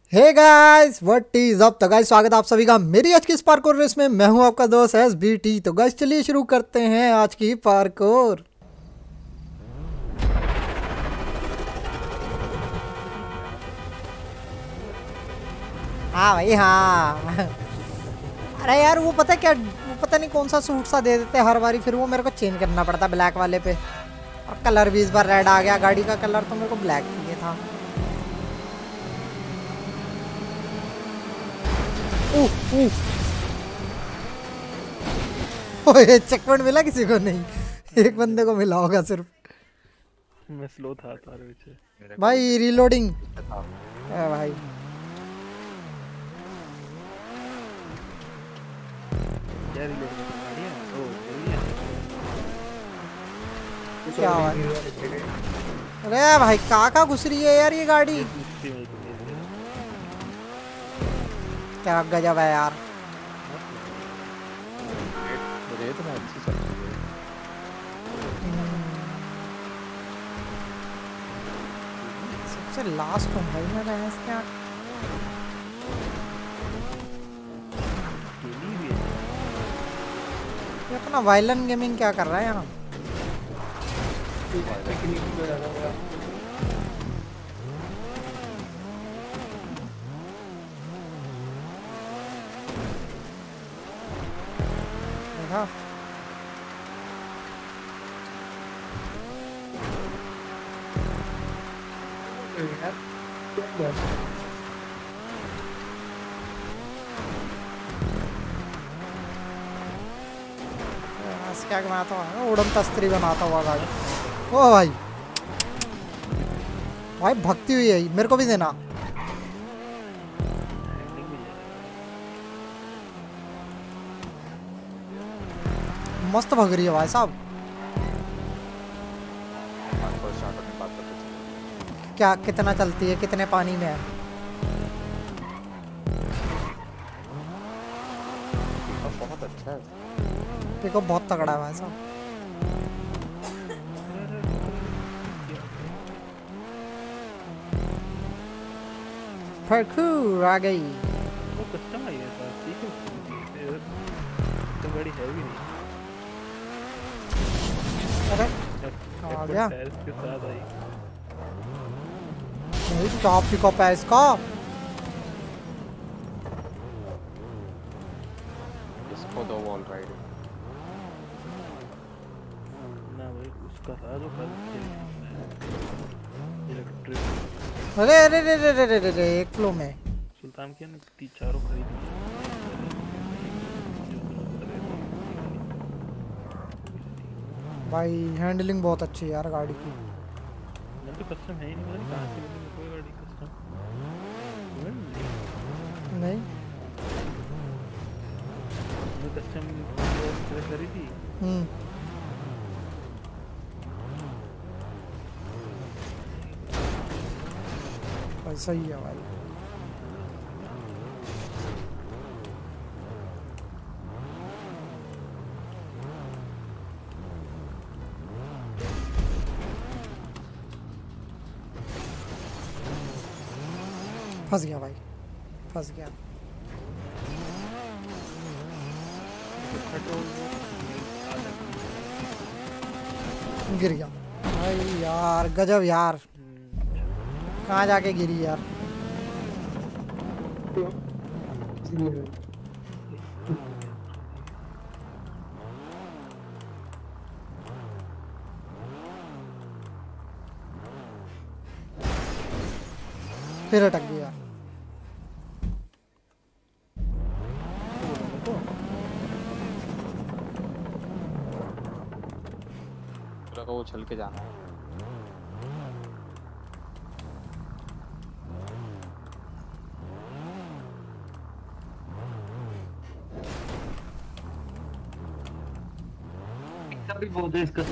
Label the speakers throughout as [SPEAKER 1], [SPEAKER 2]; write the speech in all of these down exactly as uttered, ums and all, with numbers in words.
[SPEAKER 1] Hey guys what is up. तो guys स्वागत है आप सभी का मेरी आज की इस पार्कोर रेस में। मैं हूं आपका दोस्त एस बी टी। तो गाइस चलिए शुरू करते हैं आज की पार्कोर। हाँ भाई हाँ। अरे यार वो पता है क्या, वो पता नहीं कौन सा सूट सा दे देते हैं हर बारी, फिर वो मेरे को चेंज करना पड़ता ब्लैक वाले पे। और कलर भी इस बार रेड आ गया, गाड़ी का कलर तो मेरे को ब्लैक चाहिए था। ओए चेक पॉइंट मिला किसी को? नहीं, एक बंदे को मिला होगा सिर्फ।
[SPEAKER 2] मैं स्लो था तारे पीछे
[SPEAKER 1] भाई रीलोडिंग है भाई।
[SPEAKER 2] क्या रीलोड कर रही है? ओ सही है।
[SPEAKER 1] क्या हुआ? अरे भाई काका घुस रही है यार ये गाड़ी। क्या गजब है यार।
[SPEAKER 2] रेत में अच्छी चल रही है।
[SPEAKER 1] सबसे लास्ट हूँ भाई मैं भैंस क्या। ये अपना वायलन गेमिंग क्या कर रहा है यहाँ? देखा क्या बनाता हुआ उड़न तस्त्री बनाता हुआ गाड़ी। ओ भाई भाई भगती हुई है, मेरे को भी देना। मस्त भग रही है भाई साहब। क्या कितना चलती है, कितने पानी में है?
[SPEAKER 2] बहुत अच्छा है।
[SPEAKER 1] देखो बहुत तगड़ा है भाई साहब। पार्कोर आ गई।
[SPEAKER 2] वो कस्टम आई है सर, ठीक है। तो बड़ी हैवी नहीं।
[SPEAKER 1] अरे आ गया
[SPEAKER 2] के साथ आई।
[SPEAKER 1] नहीं क्या पिकअप है इसका?
[SPEAKER 3] इसको दो वॉल राइड
[SPEAKER 2] ना भाई उसका था जो कल इलेक्ट्रिक।
[SPEAKER 1] अरे अरे अरे अरे अरे अरे एक फ्लो में
[SPEAKER 2] सुल्तान के ने तीन चारों खरीद
[SPEAKER 1] भाई। हैंडलिंग बहुत अच्छी है यार गाड़ी की।
[SPEAKER 2] मैं तो कस्टम है ही नहीं, पता नहीं कहाँ से मिली कोई गाड़ी कस्टम
[SPEAKER 1] नहीं।
[SPEAKER 2] मैं कस्टम करी थी।
[SPEAKER 1] हम्म भाई सही है भाई। फंस गया भाई, फंस गया। गिर गया भाई यार, गजब यार। कहाँ जाके गिरी यार? फिर अटक गया।
[SPEAKER 3] वो चल के जाना है।
[SPEAKER 2] भी बहुत है इसका।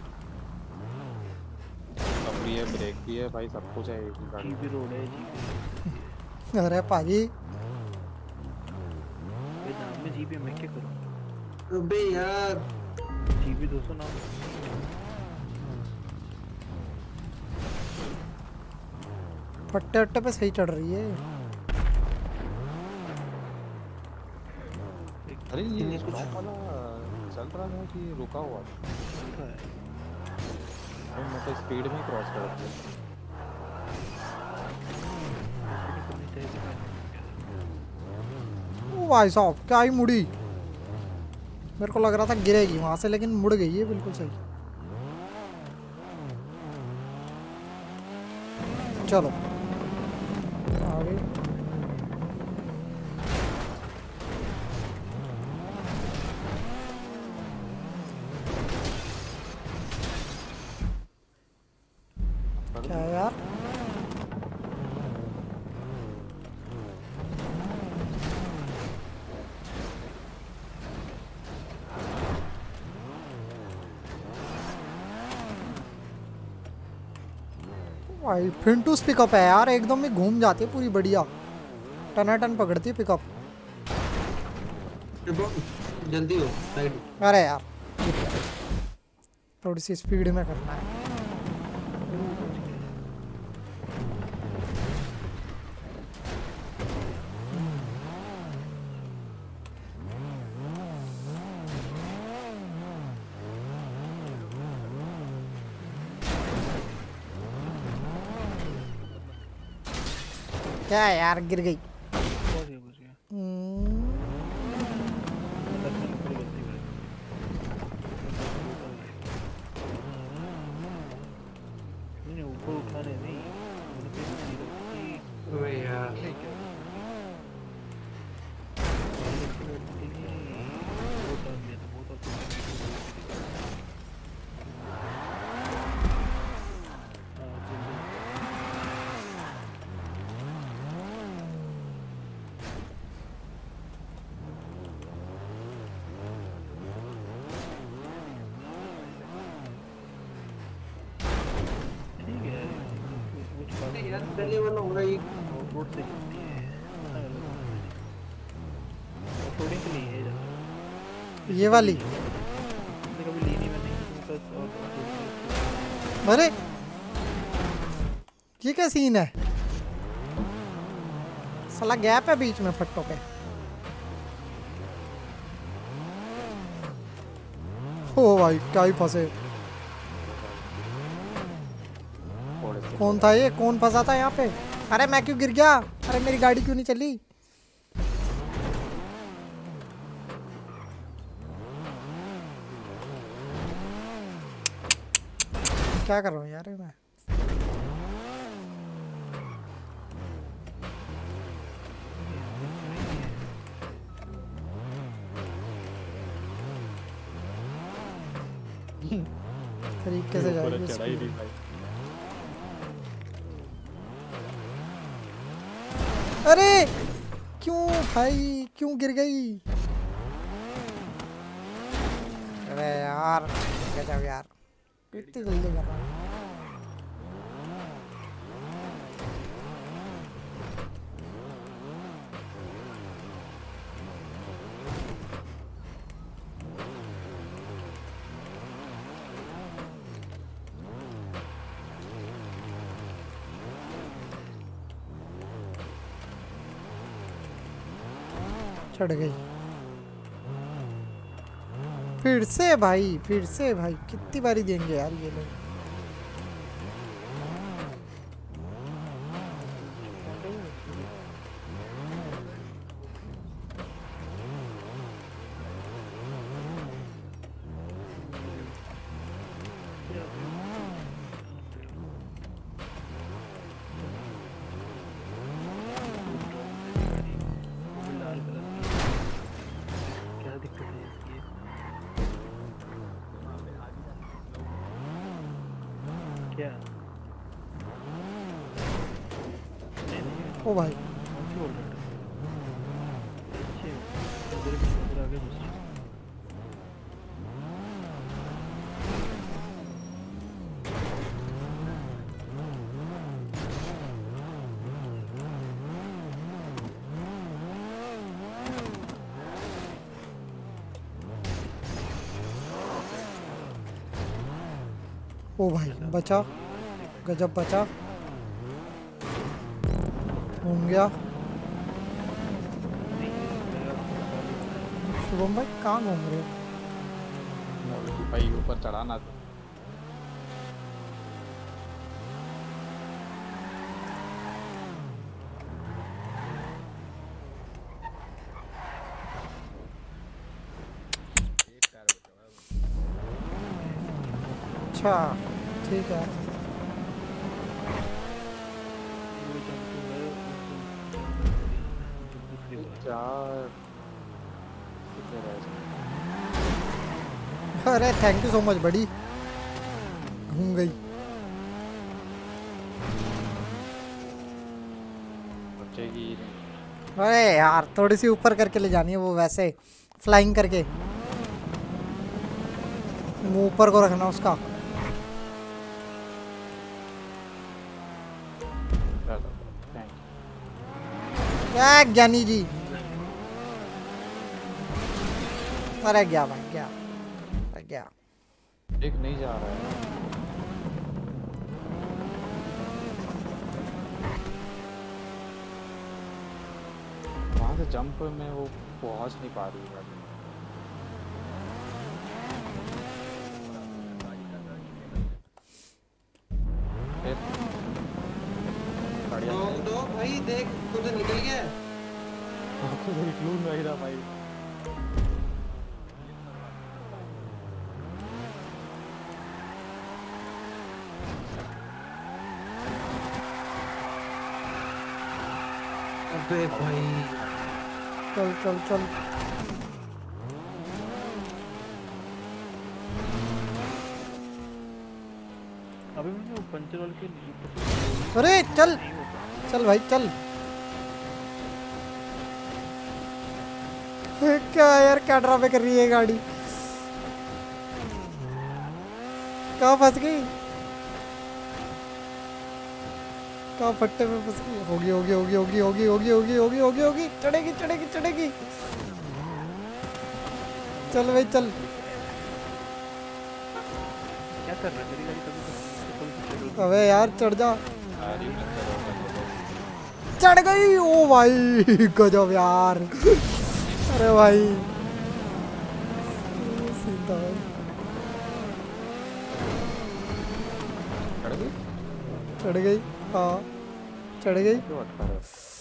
[SPEAKER 3] सब भी है, ब्रेक भी है भाई, सब कुछ है एक ही गाड़ी।
[SPEAKER 2] जीपी रोड है जी।
[SPEAKER 1] अरे पाजी
[SPEAKER 2] नाम में जीपी मैं क्या करूं?
[SPEAKER 4] अबे यार
[SPEAKER 2] जीपी दो सौ नाम।
[SPEAKER 1] फट्टे अट्टे पे सही चढ़ रही है।
[SPEAKER 3] अरे ये
[SPEAKER 2] इन्हें कुछ
[SPEAKER 3] स्टॉप वाला चल रहा है कि रुका हुआ था?
[SPEAKER 2] चल रहा है।
[SPEAKER 3] अरे मैं तो स्पीड में क्रॉस कर दिया।
[SPEAKER 2] ऐसे नहीं करनी चाहिए थी मैंने।
[SPEAKER 1] ओ भाई साहब क्या ही मुड़ी, मेरे को लग रहा था गिरेगी वहां से, लेकिन मुड़ गई है बिल्कुल सही। चलो आगे। क्या है यार, भाई फिंटूस पिकअप है यार, एकदम में घूम जाती है पूरी, बढ़िया टनाटन पकड़ती है पिकअप।
[SPEAKER 4] जल्दी हो साइड।
[SPEAKER 1] अरे यार थोड़ी सी स्पीड में करना है। क्या है यार, गिर गई।
[SPEAKER 2] बहुत ही बुझ गया।
[SPEAKER 1] हम्म,
[SPEAKER 2] अंदर से थोड़ी गलती कर दी। नहीं ऊपर उठाने नहीं, मैंने तो इतनी रखी।
[SPEAKER 4] ओए यार
[SPEAKER 2] नहीं क्या एक्सीलेटर के लिए बहुत डाल दिया था, बहुत अच्छा। हाँ जल्दी। ठीक है यार, कुछ बात
[SPEAKER 4] अरे
[SPEAKER 2] नहीं
[SPEAKER 4] यार
[SPEAKER 2] है।
[SPEAKER 4] पहले वाला हो रहा है।
[SPEAKER 2] ऑफ रोड से चलती है, इतना गलत नहीं है। ऑफ रोडिंग के लिए है ज़्यादा।
[SPEAKER 1] ये वाली,
[SPEAKER 2] मैंने कभी ली नहीं, मैंने बस ऑफ रोडिंग के लिए।
[SPEAKER 1] अरे ये क्या सीन है, साला गैप है बीच में फट्टों पे। ओ भाई क्या ही फंसे।
[SPEAKER 3] थोड़े से
[SPEAKER 1] कौन था ये, कौन फंसा था यहाँ पे? अरे मैं क्यों गिर गया, अरे मेरी गाड़ी क्यों नहीं चली? क्या कर रहा हूँ यार मैं? तरीके से
[SPEAKER 3] ऊपर
[SPEAKER 1] जाएगी
[SPEAKER 3] चढ़ा ही
[SPEAKER 1] स्पीड।
[SPEAKER 3] नहीं भाई।
[SPEAKER 1] अरे क्यों भाई, क्यों गिर गई? अरे यार गजब यार, इतनी जल्दी कर रहा हूँ। चढ़ गई फिर से भाई, फिर से भाई, कितनी बारी देंगे यार ये लोग?
[SPEAKER 2] लाल कलर की क्या दिक्कत है इसकी? क्या नहीं नहीं
[SPEAKER 1] ओ भाई
[SPEAKER 2] कौन सी बोल रहा है? पीछे इधर भी इधर आगे घुस रहा है।
[SPEAKER 1] ओ भाई बचा, गजब बचा, घूम गया।
[SPEAKER 2] नहीं, मेरा थोड़ा सा
[SPEAKER 1] शुभम भाई कहाँ घूम रहे हो?
[SPEAKER 3] भाई ऊपर चढ़ाना था।
[SPEAKER 1] अच्छा ठीक है।
[SPEAKER 2] वो जंतु है वो दूसरी बात।
[SPEAKER 3] चार कितने रह
[SPEAKER 1] अरे थैंक यू सो मच बड़ी, घूम गई।
[SPEAKER 3] बचेगी ही नहीं।
[SPEAKER 1] अरे यार थोड़ी सी ऊपर करके ले जानी है वो, वैसे फ्लाइंग करके मुंह ऊपर को रखना उसका।
[SPEAKER 3] चलो थैंक
[SPEAKER 1] क्या ज्ञानी जी? अरे गया भाई गया, अरे गया।
[SPEAKER 3] यू। एक नहीं जा रहा है। वहां से जंप में वो पहुंच नहीं पा रही है गाड़ी। फिर गाड़ी
[SPEAKER 4] रोक दो भाई, देख तू तो निकल गया।
[SPEAKER 3] क्यों नहीं रहा भाई?
[SPEAKER 4] अबे भाई
[SPEAKER 1] चल चल चल।
[SPEAKER 2] अभी मैंने वो पंचर वाले के लिए
[SPEAKER 1] अरे चल
[SPEAKER 2] नहीं होता।
[SPEAKER 1] चल भाई चल। क्या यार, क्या ड्रामे कर रही है गाड़ी? कहाँ फंस गई? कहाँ फट्टे में फंस गई? होगी होगी होगी होगी होगी होगी होगी होगी होगी होगी चढ़ेगी चढ़ेगी चढ़ेगी। चल भाई चल।
[SPEAKER 2] क्या कर रहा है मेरी गाड़ी? कभी कभी कभी
[SPEAKER 1] अबे यार चढ़ जा।
[SPEAKER 3] गाड़ी में चलो चलो।
[SPEAKER 1] चढ़ गई। ओ भाई गजब यार। अरे भाई सीधा भाई।
[SPEAKER 3] चढ़ गई?
[SPEAKER 1] चढ़ गई, हाँ चढ़ गई।
[SPEAKER 3] क्यों अटका रहा है?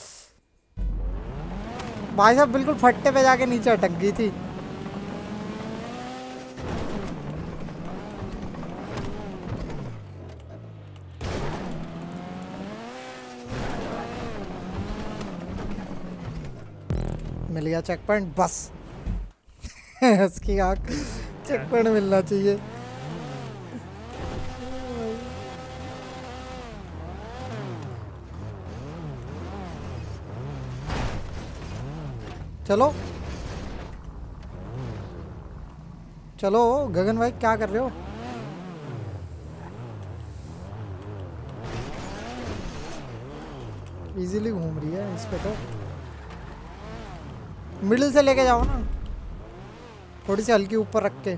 [SPEAKER 1] भाई साहब बिल्कुल फट्टे पे जाके नीचे अटक गई थी। मिल गया चेक पॉइंट बस। उसकी आँख चेक पॉइंट मिलना चाहिए। चलो चलो गगन भाई क्या कर रहे हो? इजीली घूम रही है इस पे तो। मिडिल से लेके जाओ ना, थोड़ी सी हल्की ऊपर रख के।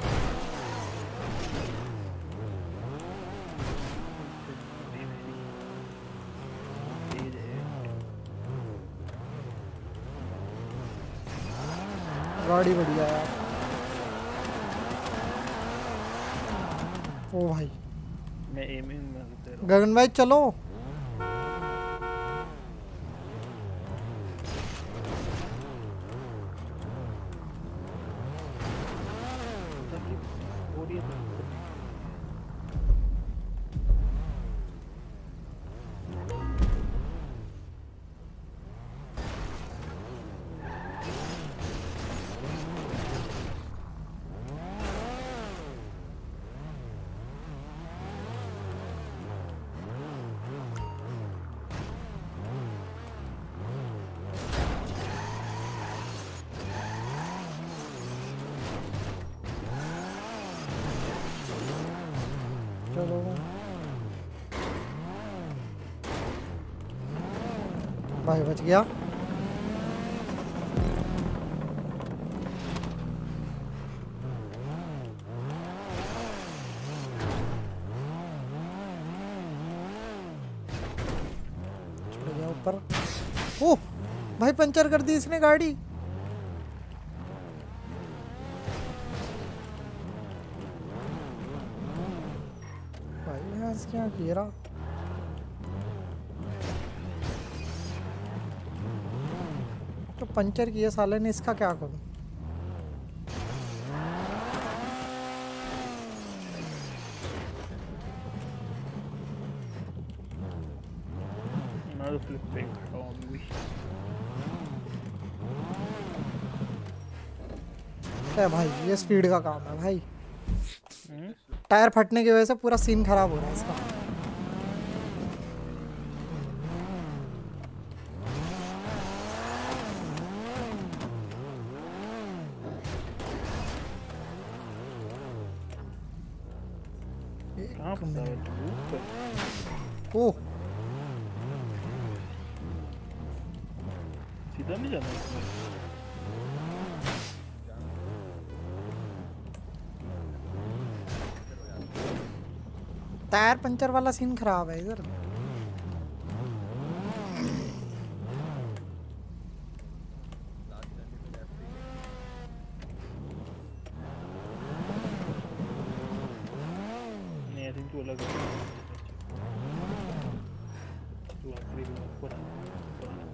[SPEAKER 1] गाड़ी बढ़िया यार। ओ भाई
[SPEAKER 2] मैं एमिंग में दे रहा हूँ।
[SPEAKER 1] गगन भाई चलो।
[SPEAKER 2] हो रही है तो
[SPEAKER 1] चलो भाई बच गया। चढ़ गया ऊपर। ओह भाई पंचर कर दी इसने गाड़ी। भैंस क्या घेरा। तो पंचर किया साले ने, इसका क्या करूं?
[SPEAKER 2] मैं तो फ्लिप पे खड़ा हूँ अभी भी।
[SPEAKER 1] है भाई, ये स्पीड का काम है भाई।
[SPEAKER 2] हम्म?
[SPEAKER 1] टायर फटने की वजह से पूरा सीन खराब हो रहा है इसका।
[SPEAKER 2] कहाँ फंसा है तू?
[SPEAKER 1] ओह,
[SPEAKER 2] सीधा नहीं जाना इसमें।
[SPEAKER 1] टायर पंचर वाला सीन खराब है इधर।
[SPEAKER 2] नहीं आई थिंक तू अलग है। तू आखिरी में ऊपर आ, ऊपर आ।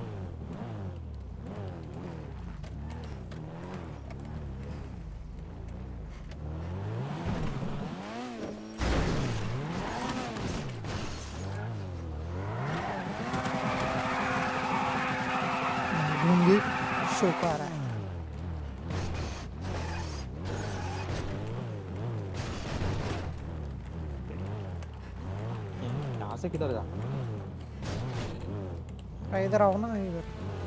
[SPEAKER 1] ढूंढी शोक आ रहा है।
[SPEAKER 3] यहाँ से किधर जा?
[SPEAKER 1] इधर आओ ना, इधर।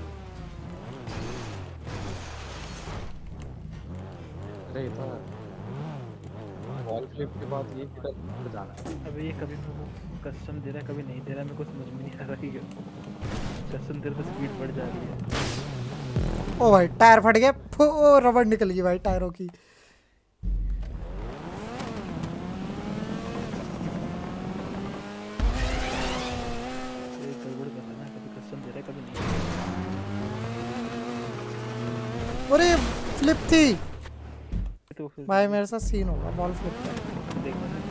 [SPEAKER 3] अरे इधर वॉल फ्लिप के बाद ये किधर जाना है?
[SPEAKER 2] अबे ये कभी मेरे को कस्टम दे रहा है, कभी नहीं दे रहा है, मेरे को समझ में नहीं आ रहा है। कस्टम दे रहा है तो स्पीड बढ़ जा रही है।
[SPEAKER 1] ओ भाई, टायर फट गया। ओ, रबड़ निकल गई भाई टायरों की।
[SPEAKER 2] ये गड़बड़ कर रहा है, कभी कस्टम दे रहा है, कभी नहीं।
[SPEAKER 1] अरे फ्लिप थी
[SPEAKER 2] तो फिर
[SPEAKER 1] भाई, मेरे साथ सीन होगा बॉल फ्लिप का।
[SPEAKER 2] देखो ना,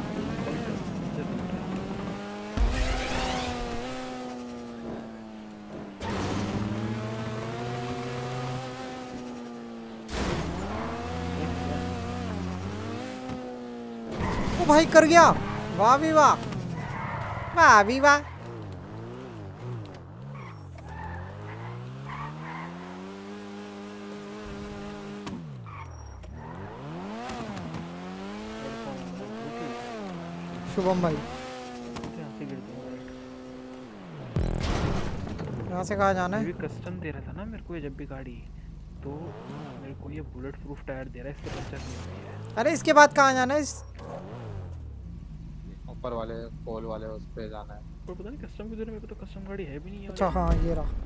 [SPEAKER 1] ओ भाई कर गया। वाह भी वाह, वाह भी वाह। शुभम भाई,
[SPEAKER 2] यहाँ से गिर दूँगा।
[SPEAKER 1] यहाँ से कहाँ जाना
[SPEAKER 2] ये
[SPEAKER 1] है?
[SPEAKER 2] भी कस्टम दे रहा था ना मेरे को, ये जब भी गाड़ी, तो मेरे को ये बुलेट प्रूफ टायर दे रहा है, इससे पंचर नहीं होती है।
[SPEAKER 1] अरे इसके बाद कहाँ जाना है? इस
[SPEAKER 3] ऊपर वाले पोल वाले उस पे जाना है।
[SPEAKER 2] पर पता नहीं कस्टम की, मेरे को तो कस्टम गाड़ी है भी नहीं है।
[SPEAKER 1] अच्छा हाँ, ये रहा।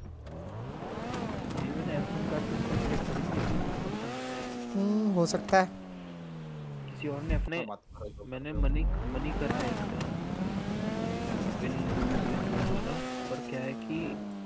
[SPEAKER 2] ये मैंने एफएम कार्ड पे select करी थी।
[SPEAKER 1] हम्म, हो सकता है।
[SPEAKER 2] किसी और ने अपने,
[SPEAKER 3] मत करो जो
[SPEAKER 2] मैंने
[SPEAKER 3] कर रहे
[SPEAKER 2] मनी मनी कर रहा है इसका पिन वाला, पर क्या है कि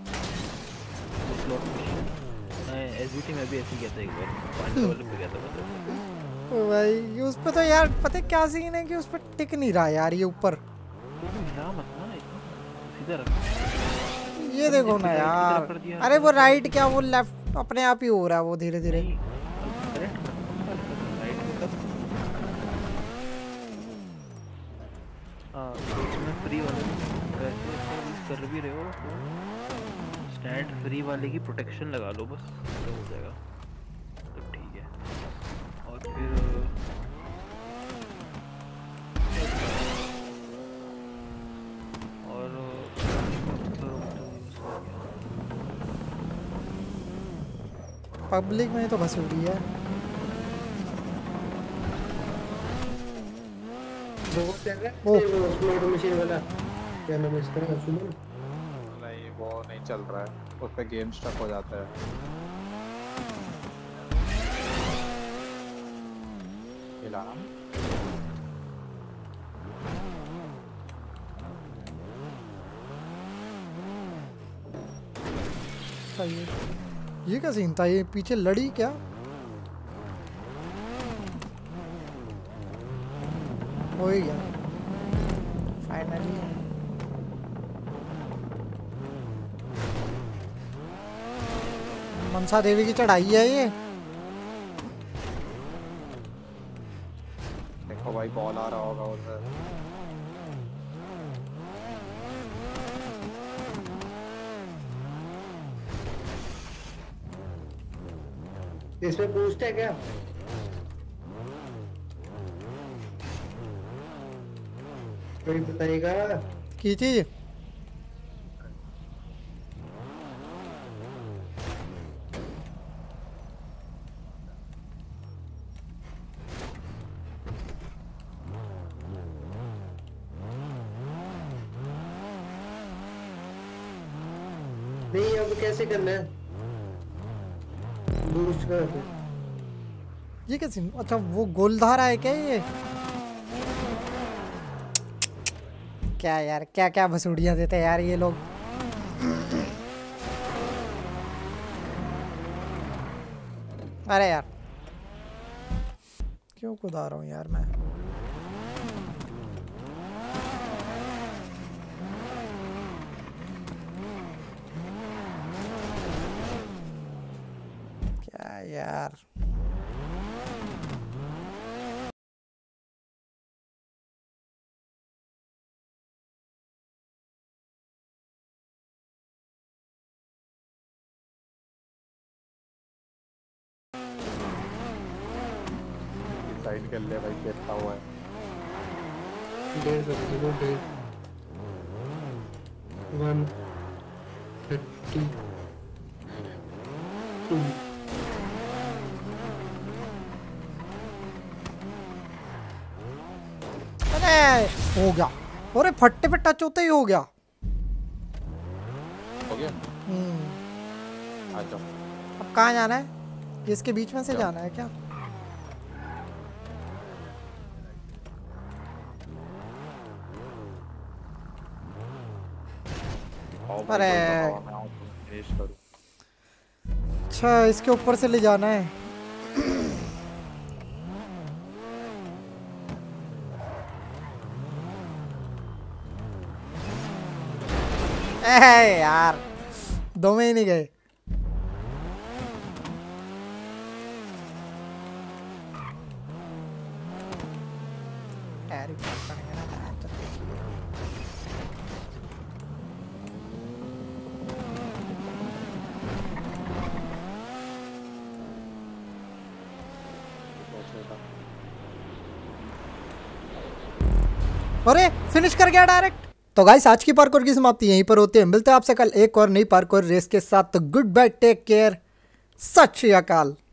[SPEAKER 2] स्लॉट मशीन, मैं एसवीटी में भी ऐसे ही किया था एक बार, पांच वाले पे गया था मतलब।
[SPEAKER 1] ओ भाई, उस पे तो यार पता है क्या सीन है कि उस पे टिक नहीं रहा यार ये ऊपर।
[SPEAKER 2] हिला मत ना, सीधा रख।
[SPEAKER 1] ये देखो ना यार। अरे वो राइट क्या, वो लेफ्ट अपने आप ही हो रहा है वो धीरे धीरे।
[SPEAKER 2] नहीं, करेक्ट राइट में कर। हाँ, इसमें फ्री वाले वैसे यूज कर भी रहे हो तो स्टैंड फ्री वाले की प्रोटेक्शन लगा लो बस, तो हो जाएगा, तो ठीक है। और फिर और
[SPEAKER 1] पब्लिक में तो भसूड़ी है।
[SPEAKER 4] वो चल रहा
[SPEAKER 1] ओ।
[SPEAKER 4] है वो स्लॉट मशीन वाला, क्या नाम है इसका? सुमन।
[SPEAKER 3] नहीं वो नहीं चल रहा है, उस पे गेम स्टक हो जाता है। हिला
[SPEAKER 1] ये ये क्या सीन था? ये पीछे लड़ी क्या? हो ही गया। फाइनली। मनसा देवी की चढ़ाई है ये।
[SPEAKER 3] देखो भाई बॉल आ रहा होगा उधर।
[SPEAKER 4] इसमें बूस्ट है क्या? कोई बताएगा?
[SPEAKER 1] की चीज?
[SPEAKER 4] नहीं अब कैसे करना है? बूस्ट कर।
[SPEAKER 1] ये कैसे? अच्छा वो गोलधारा है क्या ये? क्या यार, क्या क्या भसूड़ियाँ देते हैं यार ये लोग। अरे यार क्यों कुदा रहा हूँ यार मैं। क्या यार।
[SPEAKER 3] साइड कर ले भाई, देखता हुआ है।
[SPEAKER 4] डेढ़ कर दो, डेढ़ वन थर्टी टू।
[SPEAKER 1] अरे हो गया। अरे फट्टे पे टच होते ही हो गया।
[SPEAKER 3] हो गया।
[SPEAKER 1] हम्म।
[SPEAKER 3] आ जाओ।
[SPEAKER 1] अब कहाँ जाना है? इसके बीच में से जाना है क्या? अरे अच्छा इसके ऊपर से ले जाना है। ए यार दो में ही नहीं गए। अरे फिनिश कर गया डायरेक्ट। तो गाइस आज की पार्कोर की समाप्ति यहीं पर होती है। मिलते हैं आपसे कल एक और नई पार्कोर रेस के साथ। तो गुड बाय, टेक केयर, सत श्री अकाल।